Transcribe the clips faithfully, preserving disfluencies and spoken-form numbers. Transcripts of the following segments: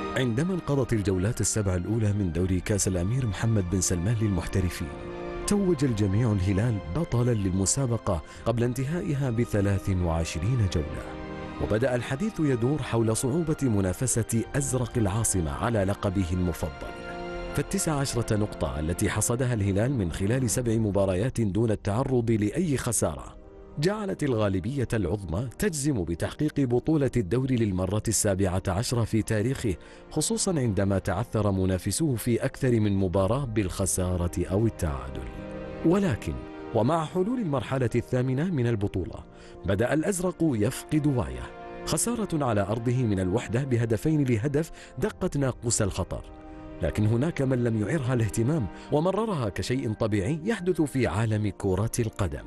عندما انقضت الجولات السبع الأولى من دوري كأس الأمير محمد بن سلمان للمحترفين، توج الجميع الهلال بطلا للمسابقة قبل انتهائها بثلاث وعشرين جولة. وبدأ الحديث يدور حول صعوبة منافسة أزرق العاصمة على لقبه المفضل. فالتسع عشرة نقطة التي حصدها الهلال من خلال سبع مباريات دون التعرض لأي خسارة جعلت الغالبية العظمى تجزم بتحقيق بطولة الدوري للمرة السابعة عشرة في تاريخه، خصوصا عندما تعثر منافسوه في أكثر من مباراة بالخسارة أو التعادل. ولكن ومع حلول المرحلة الثامنة من البطولة بدأ الأزرق يفقد وعيه. خسارة على أرضه من الوحدة بهدفين لهدف دقت ناقوس الخطر، لكن هناك من لم يعرها الاهتمام ومررها كشيء طبيعي يحدث في عالم كرة القدم.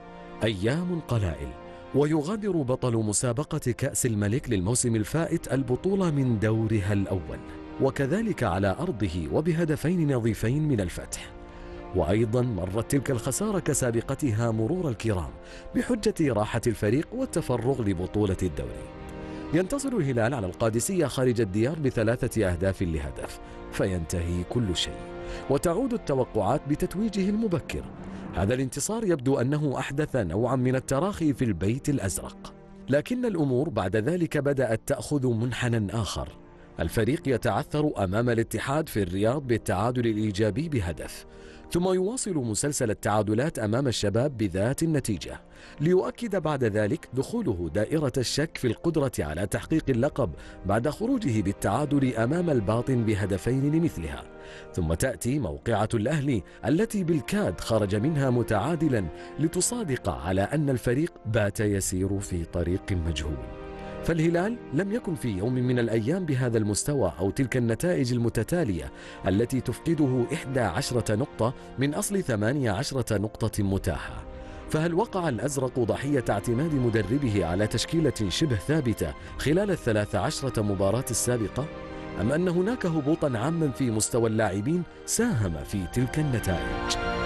أيام قلائل ويغادر بطل مسابقة كأس الملك للموسم الفائت البطولة من دورها الأول، وكذلك على أرضه وبهدفين نظيفين من الفتح. وأيضا مرت تلك الخسارة كسابقتها مرور الكرام بحجة راحة الفريق والتفرغ لبطولة الدوري. ينتصر الهلال على القادسية خارج الديار بثلاثة أهداف لهدف، فينتهي كل شيء وتعود التوقعات بتتويجه المبكر. هذا الانتصار يبدو أنه أحدث نوعا من التراخي في البيت الأزرق، لكن الأمور بعد ذلك بدأت تأخذ منحنى آخر. الفريق يتعثر أمام الاتحاد في الرياض بالتعادل الإيجابي بهدف، ثم يواصل مسلسل التعادلات أمام الشباب بذات النتيجة، ليؤكد بعد ذلك دخوله دائرة الشك في القدرة على تحقيق اللقب بعد خروجه بالتعادل أمام الباطن بهدفين لمثلها. ثم تأتي موقعة الأهلي التي بالكاد خرج منها متعادلا لتصادق على أن الفريق بات يسير في طريق مجهول. فالهلال لم يكن في يوم من الأيام بهذا المستوى أو تلك النتائج المتتالية التي تفقده إحدى عشرة نقطة من أصل ثمانية عشرة نقطة متاحة. فهل وقع الأزرق ضحية اعتماد مدربه على تشكيلة شبه ثابتة خلال الثلاث عشرة مباراة السابقة؟ أم أن هناك هبوطا عاما في مستوى اللاعبين ساهم في تلك النتائج؟